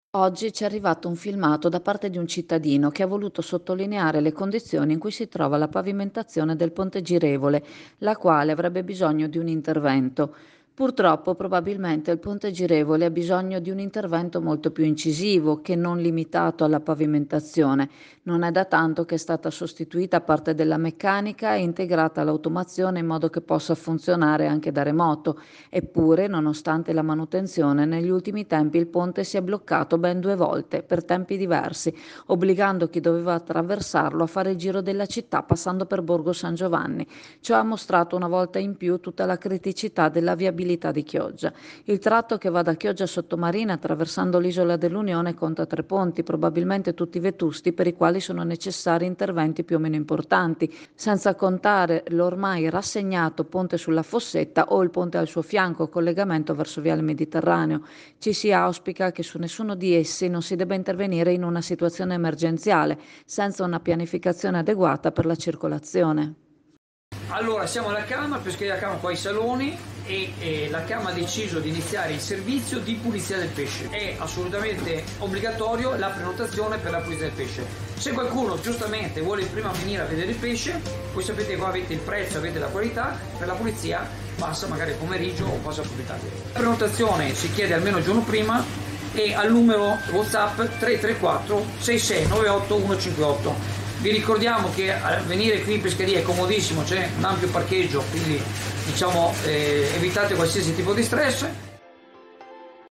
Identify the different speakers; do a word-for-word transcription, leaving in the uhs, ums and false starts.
Speaker 1: Oggi ci è arrivato un filmato da parte di un cittadino che ha voluto sottolineare le condizioni in cui si trova la pavimentazione del ponte girevole, la quale avrebbe bisogno di un intervento. Purtroppo, probabilmente il ponte girevole ha bisogno di un intervento molto più incisivo che non limitato alla pavimentazione. Non è da tanto che è stata sostituita parte della meccanica e integrata l'automazione in modo che possa funzionare anche da remoto. Eppure, nonostante la manutenzione, negli ultimi tempi il ponte si è bloccato ben due volte, per tempi diversi, obbligando chi doveva attraversarlo a fare il giro della città passando per Borgo San Giovanni. Ciò ha mostrato una volta in più tutta la criticità della viabilità di Chioggia. Il tratto che va da Chioggia a Sottomarina attraversando l'isola dell'Unione conta tre ponti, probabilmente tutti vetusti, per i quali sono necessari interventi più o meno importanti, senza contare l'ormai rassegnato ponte sulla Fossetta o il ponte al suo fianco, collegamento verso Viale Mediterraneo. Ci si auspica che su nessuno di essi non si debba intervenire in una situazione emergenziale, senza una pianificazione adeguata per la circolazione.
Speaker 2: Allora, siamo alla Camera, Pescheria Camera qua ai saloni e, e la Camera ha deciso di iniziare il servizio di pulizia del pesce. È assolutamente obbligatorio la prenotazione per la pulizia del pesce. Se qualcuno giustamente vuole prima venire a vedere il pesce, voi sapete che qua avete il prezzo, avete la qualità, per la pulizia passa magari pomeriggio o passa proprietario. La prenotazione si chiede almeno il giorno prima e al numero WhatsApp tre tre quattro sei sei nove otto uno cinque otto. Vi ricordiamo che venire qui in pescheria è comodissimo, c'è un ampio parcheggio, quindi diciamo eh, evitate qualsiasi tipo di stress.